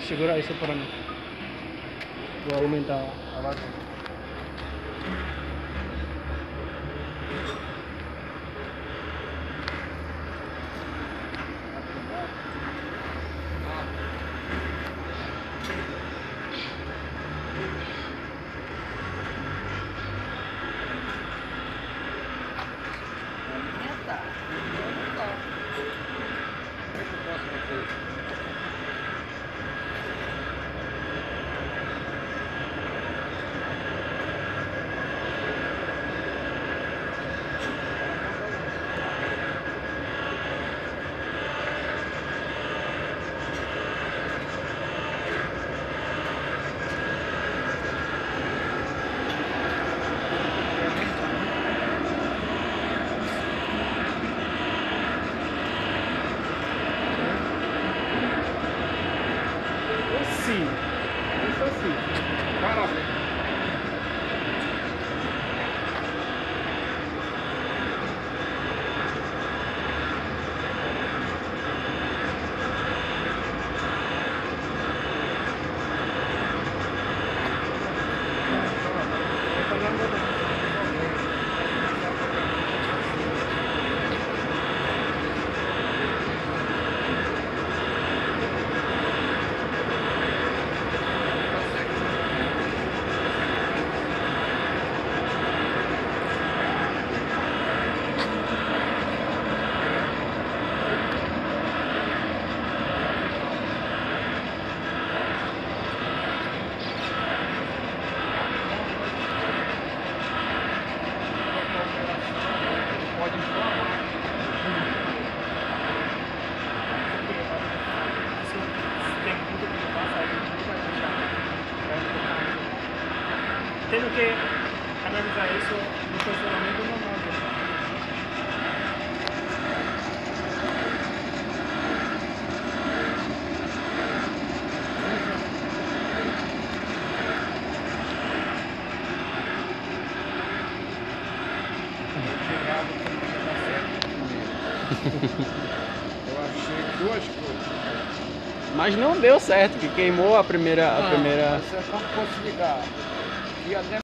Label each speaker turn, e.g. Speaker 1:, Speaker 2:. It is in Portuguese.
Speaker 1: Segura isso para mim. Vou aumentar a vazão. Isso assim. Parabéns. Tendo que analisar isso no funcionamento normal.
Speaker 2: Eu achei duas coisas.
Speaker 3: Mas não deu certo, que queimou a primeira...
Speaker 2: Você como fosse ligar. E até